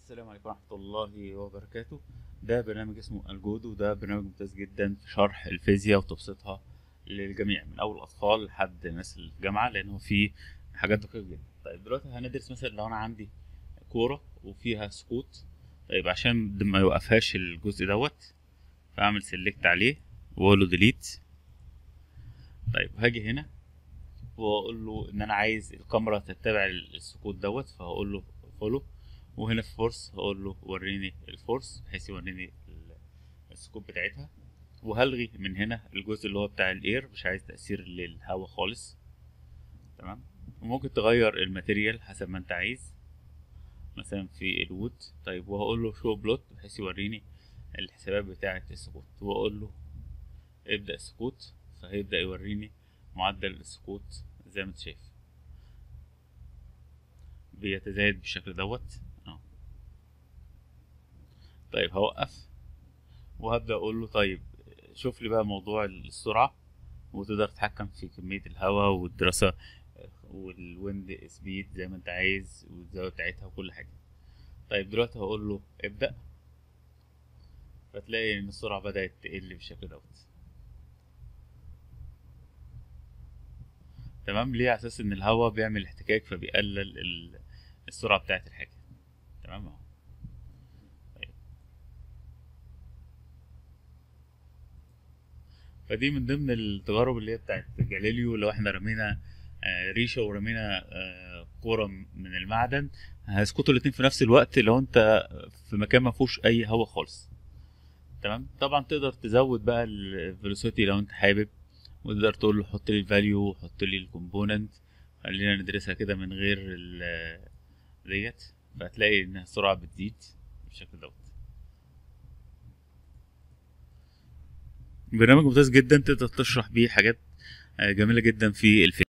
السلام عليكم ورحمة الله وبركاته. ده برنامج اسمه الجودو، ده برنامج ممتاز جدا في شرح الفيزياء وتبسيطها للجميع من أول الأطفال لحد الناس اللي في الجامعة، لأنه فيه حاجات دقيقة جدا. طيب دلوقتي هندرس مثلا لو أنا عندي كورة وفيها سقوط. طيب عشان ما يوقفهاش الجزء دوت، فأعمل سيلكت عليه وأقول له ديليت. طيب هاجي هنا واقول له ان انا عايز الكاميرا تتبع السقوط دوت، فهقول له فولو. وهنا في فورس هقول له وريني الفورس بحيث يوريني السقوط بتاعتها. وهلغي من هنا الجزء اللي هو بتاع الاير، مش عايز تأثير للهواء خالص. تمام. وممكن تغير الماتيريال حسب ما انت عايز، مثلا في الوود. طيب وهقول له شو بلوت بحيث يوريني الحسابات بتاعة السقوط، واقول له ابدأ السقوط، فهيبدأ يوريني معدل السقوط زي ما انت شايف بيتزايد بالشكل دوت. طيب هوقف وهبدأ اقول له طيب شوف لي بقى موضوع السرعة، وتقدر تتحكم في كمية الهواء والدراسة والويند سبيد زي ما انت عايز والزاوية بتاعتها وكل حاجة. طيب دلوقتي هقول له ابدأ، فتلاقي ان السرعة بدأت تقل بالشكل دوت. تمام، ليه؟ على اساس ان الهواء بيعمل احتكاك فبيقلل السرعة بتاعت الحاجة. تمام اهو. طيب. فدي من ضمن التجارب اللي هي بتاعت جاليليو. لو احنا رمينا ريشة ورمينا كورة من المعدن، هيسقطوا الاتنين في نفس الوقت لو انت في مكان ما فيهوش اي هواء خالص. تمام. طبعا تقدر تزود بقى الفيلوسيتي لو انت حابب، وتقدر تقول له حط لي الفاليو وحط لي الكومبوننت. خلينا ندرسها كده من غير ديت، فهتلاقي ان السرعة بتزيد بالشكل دوت. برنامج ممتاز جدا، تقدر تشرح بيه حاجات جميلة جدا في الفيزياء.